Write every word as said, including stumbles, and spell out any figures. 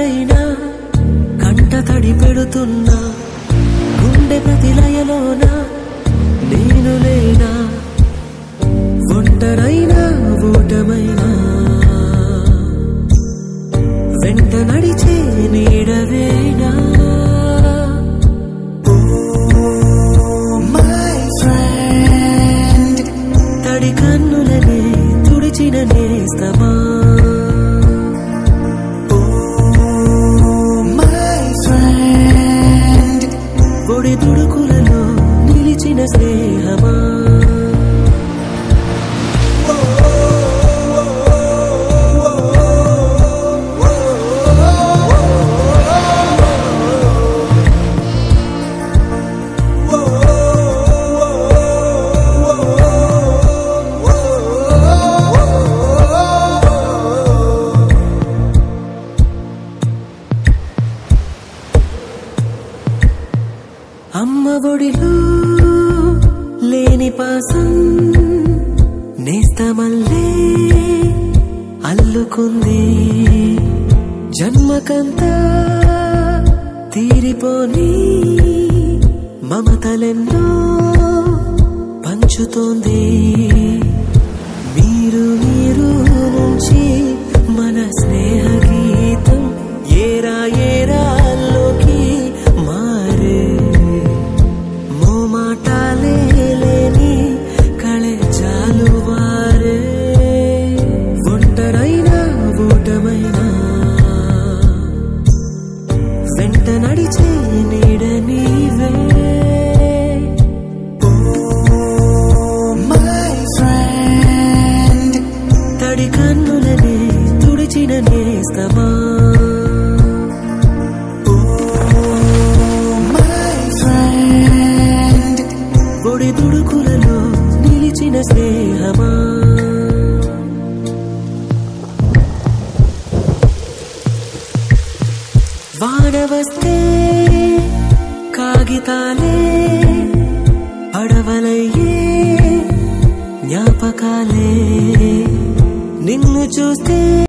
ఎదురైనా కంట తడి పెడుతున్నా గుండె ప్రతి లయలోనా నేను లేనా ఒంటరైనా ఓటమైనా వెంట నడిచే నీడవేనా తడి కన్నులనే తుడిచిన నేస్తమా పొడి తుడుకులలో నిలిచిన స్నేహమా అమ్మ ఒడిలో లేని పాసం నేస్తమల్లే అల్లుకుంది జన్మకంతా తీరిపోని మమతలెన్నో పంచుతోంది మీరు మీరు నుంచి మన స్నేహ గీతం ఏరా ఏరాల్లోకి మారే మోమాటాలే లేని కళే చాలువారే ఒంటరైనా ఓటమైనా వెంట నడిచే నీడ నీవే తడి కన్నులనే తుడిచిన నేస్తమా పొడి తుడుకులలో నిలిచిన స్నేహమా వాన వస్తే కాగితాలే పడవలయ్యే జ్ఞాపకాలే నిన్ను చూస్తే